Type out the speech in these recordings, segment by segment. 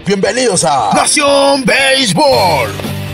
bienvenidos a Nación Béisbol.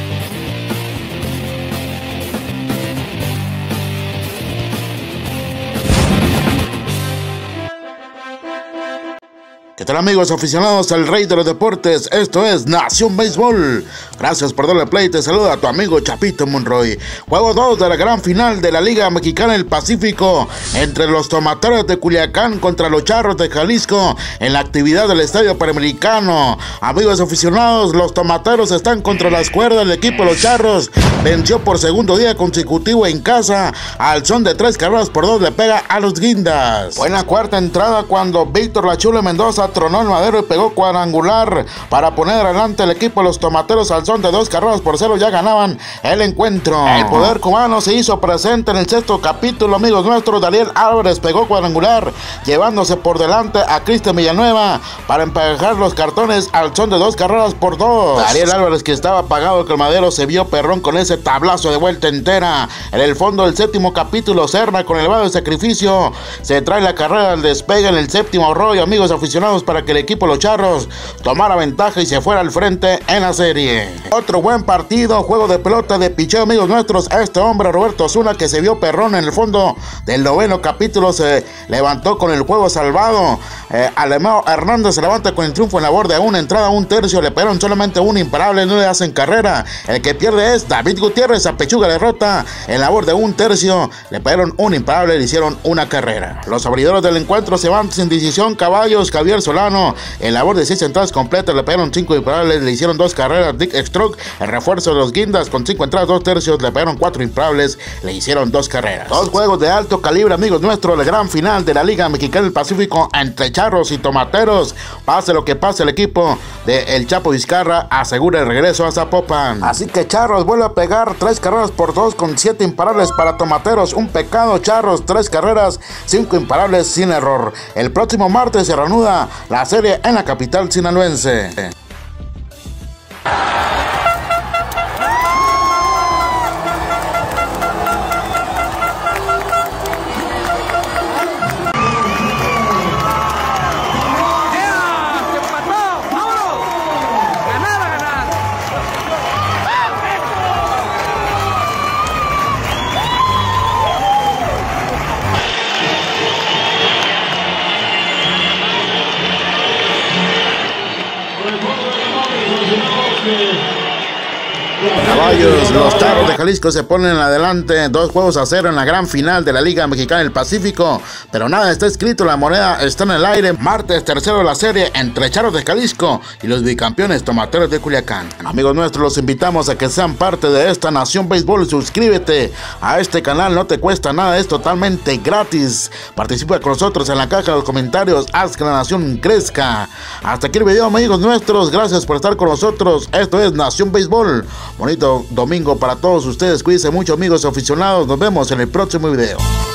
¿Qué tal, amigos aficionados al rey de los deportes? Esto es Nación Béisbol. Gracias por darle play. Te saluda a tu amigo Chapito Monroy. Juego 2 de la gran final de la Liga Mexicana del Pacífico entre los Tomateros de Culiacán contra los Charros de Jalisco en la actividad del Estadio Panamericano. Amigos aficionados, los Tomateros están contra las cuerdas. El equipo de los Charros venció por segundo día consecutivo en casa. Al son de 3 carreras por 2 le pega a los Guindas. Fue en la cuarta entrada cuando Víctor La Chula Mendoza tronó el madero y pegó cuadrangular para poner adelante el equipo de los Tomateros. Al son de 2 carreras por 0 ya ganaban el encuentro. El poder cubano se hizo presente en el sexto capítulo, amigos nuestros. Daniel Álvarez pegó cuadrangular, llevándose por delante a Cristian Villanueva para emparejar los cartones al son de 2 carreras por 2. Daniel Álvarez, que estaba apagado que el madero, se vio perrón con ese tablazo de vuelta entera. En el fondo del séptimo capítulo, Serna, con elevado de sacrificio, se trae la carrera al despegue en el séptimo rollo, amigos aficionados, para que el equipo de los Charros tomara ventaja y se fuera al frente en la serie. Otro buen partido, juego de pelota de picheo, amigos nuestros. Este hombre, Roberto Osuna, que se vio perrón en el fondo del noveno capítulo, se levantó con el juego salvado. Alemão Hernández se levanta con el triunfo en labor de una entrada, un tercio. Le pegaron solamente un imparable, no le hacen carrera. El que pierde es David Gutiérrez, a pechuga derrota en labor de un tercio. Le pegaron un imparable, le hicieron una carrera. Los abridores del encuentro se van sin decisión. Caballos, Javier Solano, en labor de 6 entradas completas, le pegaron 5 imparables, le hicieron 2 carreras. Dick Stroke, el refuerzo de los Guindas, con 5 entradas, 2 tercios, le pegaron 4 imparables, le hicieron 2 carreras. 2 juegos de alto calibre, amigos nuestros, la gran final de la Liga Mexicana del Pacífico entre Charros y Tomateros. Pase lo que pase, el equipo de El Chapo Vizcarra asegura el regreso a Zapopan. Así que Charros vuelve a pegar 3 carreras por 2 con 7 imparables para Tomateros. Un pecado, Charros, 3 carreras, 5 imparables sin error. El próximo martes se reanuda la serie en la capital sinaloense. Caballos, los Charros de Jalisco se ponen adelante 2 juegos a 0 en la gran final de la Liga Mexicana del Pacífico, pero nada está escrito, la moneda está en el aire. Martes tercero de la serie entre Charros de Jalisco y los bicampeones Tomateros de Culiacán. Amigos nuestros, los invitamos a que sean parte de esta Nación Béisbol. Suscríbete a este canal, no te cuesta nada, es totalmente gratis. Participa con nosotros en la caja de los comentarios, haz que la nación crezca. Hasta aquí el video, amigos nuestros, gracias por estar con nosotros. Esto es Nación Béisbol. Bonito domingo para todos ustedes, cuídense mucho, amigos aficionados, nos vemos en el próximo video.